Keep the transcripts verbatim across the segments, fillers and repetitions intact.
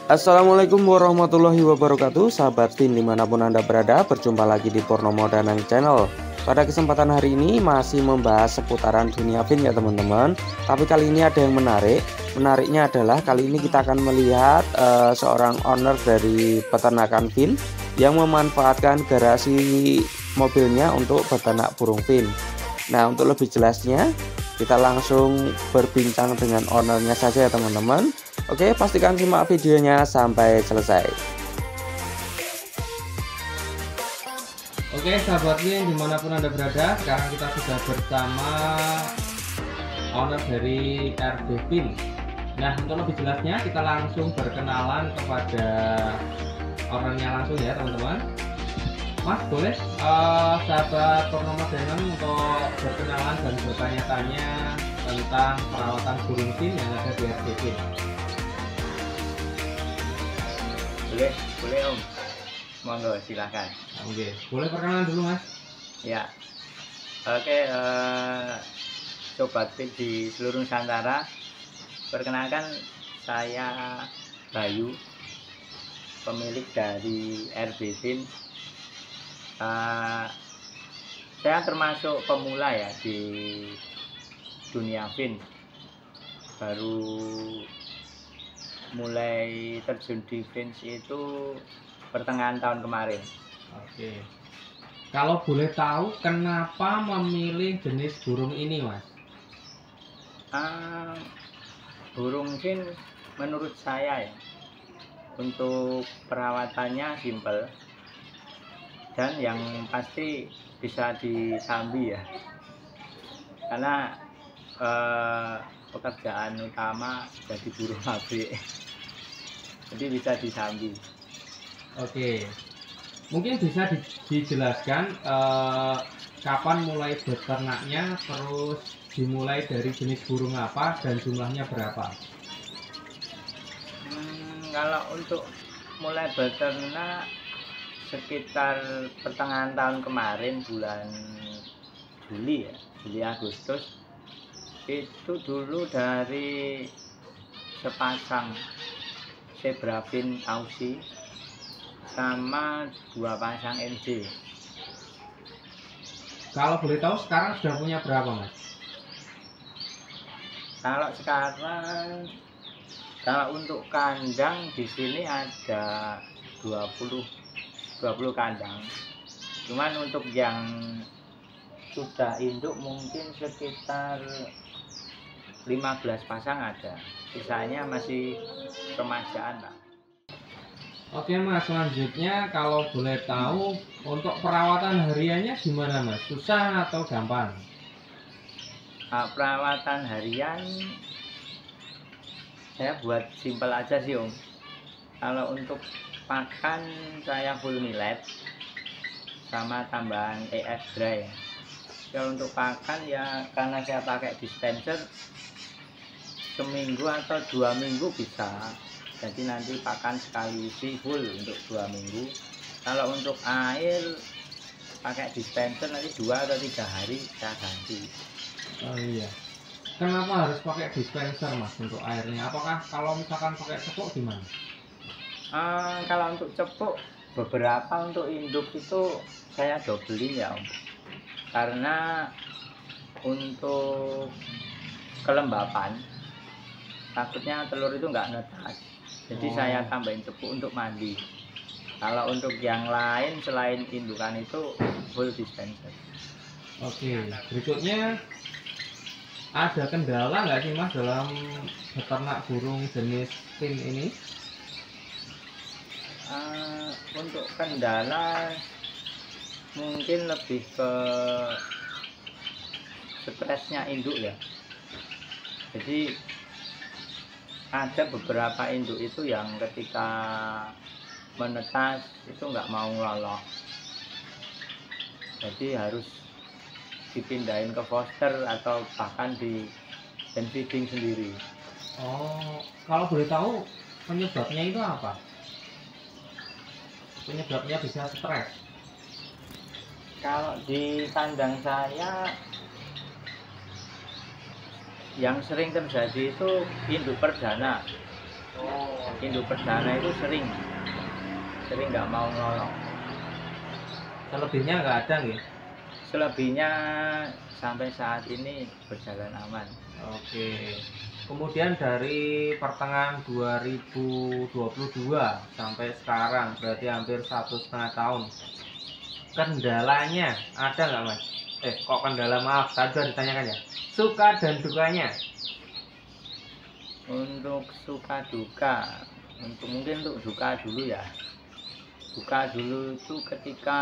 Assalamualaikum warahmatullahi wabarakatuh, sahabat Vin dimanapun Anda berada. Berjumpa lagi di Purnomo Danang Channel. Pada kesempatan hari ini masih membahas seputaran dunia Vin ya teman-teman. Tapi kali ini ada yang menarik. Menariknya adalah kali ini kita akan melihat uh, seorang owner dari peternakan Vin yang memanfaatkan garasi mobilnya untuk beternak burung Vin. Nah, untuk lebih jelasnya kita langsung berbincang dengan ownernya saja ya teman-teman. Oke, pastikan simak videonya sampai selesai. Oke sahabat Vin dimanapun Anda berada, sekarang kita sudah bersama owner dari R D Vin. Nah, untuk lebih jelasnya kita langsung berkenalan kepada ownernya langsung ya teman-teman. Mas, boleh uh, sahabat Purnomo Danang untuk berkenalan dan bertanya-tanya tentang perawatan burung Vin yang ada di R D Vin? Boleh, boleh Om. Monggo silahkan. Oke, boleh perkenalan dulu Mas? Ya. Oke, eh, Sobat Vin di seluruh Nusantara. Perkenalkan, saya Bayu, pemilik dari R D Vin. Uh, saya termasuk pemula ya di dunia Vin. Baru mulai terjun di Vin itu pertengahan tahun kemarin. Oke. Kalau boleh tahu kenapa memilih jenis burung ini, Mas? Uh, burung Vin menurut saya ya, untuk perawatannya simple dan yang pasti bisa disambi ya. Karena uh, pekerjaan utama jadi burung pabrik. Jadi bisa disambi. Oke, mungkin bisa di, dijelaskan eh, kapan mulai beternaknya, terus dimulai dari jenis burung apa dan jumlahnya berapa? Hmm, kalau untuk mulai beternak sekitar pertengahan tahun kemarin, bulan Juli ya, Juli Agustus, itu dulu dari sepasang Zebra Vin Aussie sama dua pasang M J. Kalau boleh tahu sekarang sudah punya berapa, Mas? Kalau sekarang, kalau untuk kandang di sini ada dua puluh kandang. Cuman untuk yang sudah induk mungkin sekitar lima belas pasang ada. Sisanya masih remajaan, Pak. Oke Mas, selanjutnya kalau boleh tahu untuk perawatan hariannya gimana Mas? Susah atau gampang? Nah, perawatan harian saya buat simpel aja sih Om. Kalau untuk pakan saya full millet sama tambahan E F dry. Kalau untuk pakan ya karena saya pakai dispenser, seminggu atau dua minggu bisa. Jadi nanti pakan sekali isi full untuk dua minggu. Kalau untuk air pakai dispenser nanti dua atau tiga hari saya ganti. Oh iya. Kenapa harus pakai dispenser Mas untuk airnya? Apakah kalau misalkan pakai cepuk gimana? Uh, kalau untuk cepuk beberapa untuk induk itu saya dobelin ya Om. Karena untuk kelembapan takutnya telur itu nggak netas. Jadi oh. saya tambahin cepuk untuk mandi. Kalau untuk yang lain selain indukan itu full dispenser. Oke, berikutnya ada kendala nggak sih Mas dalam beternak burung jenis Vin ini? Uh, untuk kendala mungkin lebih ke stresnya induk ya. Jadi ada beberapa induk itu yang ketika menetas itu nggak mau ngelolok, jadi harus dipindahin ke foster atau bahkan di hand feeding sendiri. Oh, kalau boleh tahu penyebabnya itu apa? Penyebabnya bisa stres? Kalau di kandang saya yang sering terjadi itu induk perdana. Oh, Induk perdana itu sering sering nggak mau nolong. selebihnya nggak ada nggih? Selebihnya sampai saat ini berjalan aman. Oke. Kemudian dari pertengahan dua ribu dua puluh dua sampai sekarang berarti hampir satu setengah tahun. Kendalanya ada nggak Mas? Eh kok kendala, maaf tadi udah ditanyakan ya. Suka dan dukanya. Untuk suka duka, untuk mungkin untuk duka dulu ya. Duka dulu itu ketika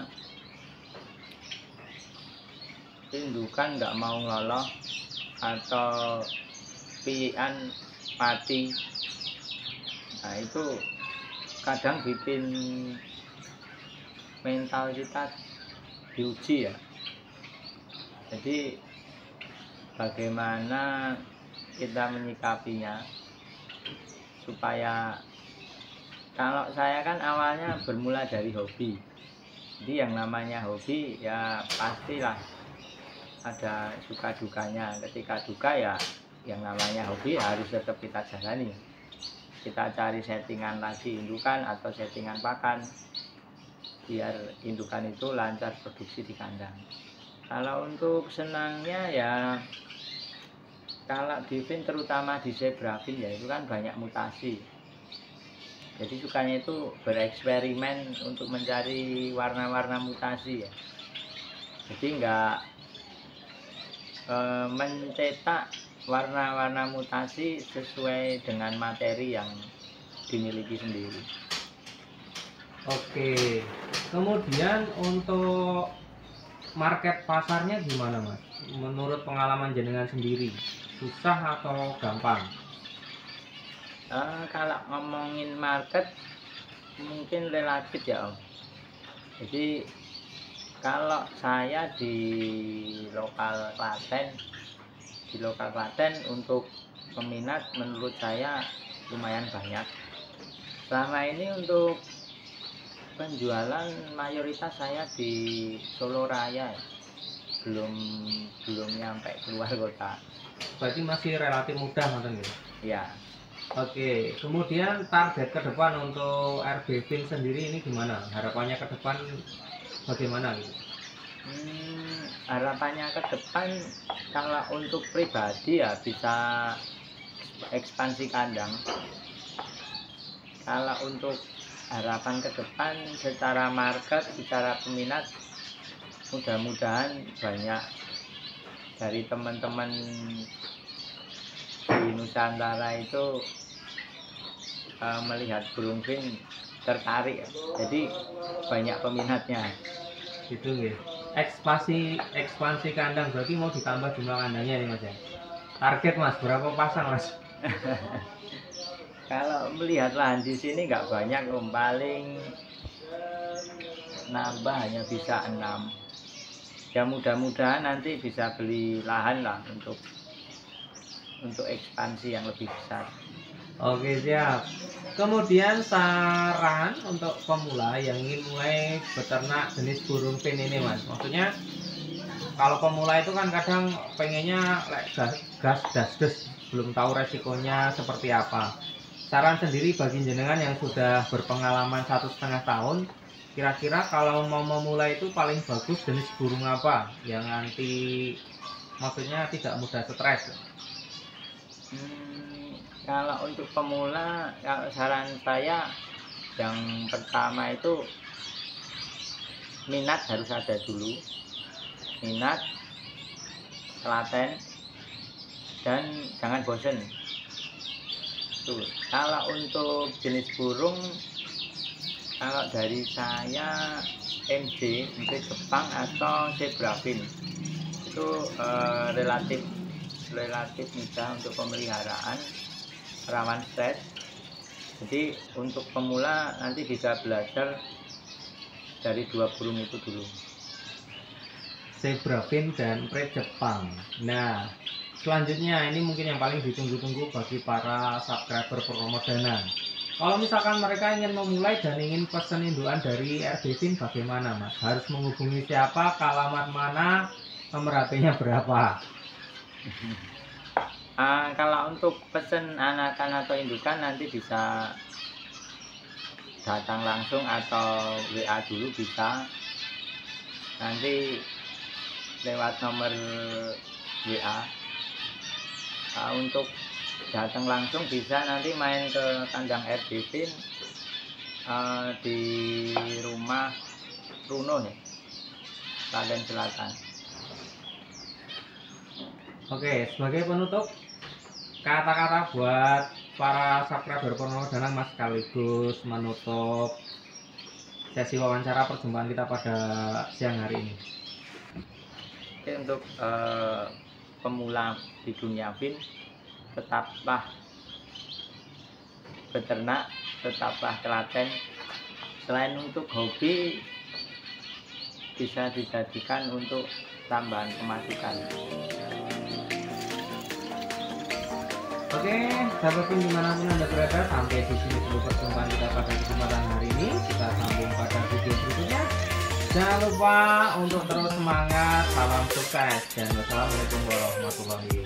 indukan nggak mau ngeloloh atau pian mati. Nah itu kadang bikin mental kita diuji ya. Jadi bagaimana kita menyikapinya supaya, kalau saya kan awalnya bermula dari hobi. Jadi yang namanya hobi ya pastilah ada suka dukanya. Ketika duka ya yang namanya hobi harus tetap kita jalani. Kita cari settingan lagi indukan atau settingan pakan biar indukan itu lancar produksi di kandang. Kalau untuk senangnya ya, kalau di fin terutama di zebra fin ya itu kan banyak mutasi. Jadi sukanya itu bereksperimen untuk mencari warna-warna mutasi ya. Jadi enggak E, mencetak warna-warna mutasi sesuai dengan materi yang dimiliki sendiri. Oke. Kemudian untuk market pasarnya gimana Mas? Menurut pengalaman jenengan sendiri, susah atau gampang? E, kalau ngomongin market mungkin relatif ya Om. Jadi kalau saya di lokal Klaten, di lokal Klaten untuk peminat menurut saya lumayan banyak. Selama ini untuk penjualan mayoritas saya di Solo Raya, belum belum nyampe keluar kota. Berarti masih relatif mudah nonton gitu. Ya. Oke, kemudian target ke depan untuk R B Fin sendiri ini gimana? Harapannya ke depan bagaimana gitu? Hmm, harapannya ke depan kalau untuk pribadi ya bisa ekspansi kandang. Kalau untuk harapan ke depan secara market, secara peminat, mudah-mudahan banyak dari teman-teman di Nusantara itu uh, melihat burung fin tertarik, jadi banyak peminatnya. Gitu ya. Ekspansi ekspansi kandang berarti mau ditambah jumlah kandangnya nih Mas ya. Target Mas berapa pasang Mas? Kalau melihat lahan di sini nggak banyak Om, paling nambah hanya bisa enam. Ya mudah-mudahan nanti bisa beli lahan lah untuk untuk ekspansi yang lebih besar. Oke siap. Kemudian saran untuk pemula yang ingin mulai beternak jenis burung fin ini Mas. Maksudnya kalau pemula itu kan kadang pengennya gas gas das des, belum tahu resikonya seperti apa. Saran sendiri bagi jenengan yang sudah berpengalaman satu setengah tahun, kira-kira kalau mau memulai itu paling bagus jenis burung apa yang nanti maksudnya tidak mudah stres? Hmm, kalau untuk pemula, kalau saran saya yang pertama itu minat harus ada dulu, minat, telaten, dan jangan bosen. Tuh, kalau untuk jenis burung, kalau dari saya M J, M J Jepang atau zebra fin itu eh, relatif relatif mudah untuk pemeliharaan, rawan stres. Jadi untuk pemula nanti bisa belajar dari dua burung itu dulu, Zebra fin dan Pret Jepang. Nah, selanjutnya ini mungkin yang paling ditunggu-tunggu bagi para subscriber Purwodana. Kalau misalkan mereka ingin memulai dan ingin pesen indukan dari R B Fin bagaimana Mas? Harus menghubungi siapa, ke alamat mana, nomor H P-nya berapa? Uh, kalau untuk pesen anakan atau indukan nanti bisa datang langsung atau W A dulu bisa, nanti lewat nomor W A. Uh, untuk datang langsung bisa nanti main ke kandang R D Pin uh, di rumah Runo nih, Klaten Selatan. Oke, sebagai penutup, kata-kata buat para subscriber Purnomo Danang Mas, sekaligus menutup sesi wawancara perjumpaan kita pada siang hari ini. Oke, untuk uh, pemula di dunia fin, tetaplah beternak, tetaplah telaten. Selain untuk hobi, bisa dijadikan untuk tambahan pemasukan. Oke, sahabat pin dimanapun Anda berada, sampai di sini dulu perjumpaan kita pada kesempatan hari ini. Kita sambung pada video berikutnya. Jangan lupa untuk terus semangat, salam sukses, dan wassalamualaikum warahmatullahi wabarakatuh.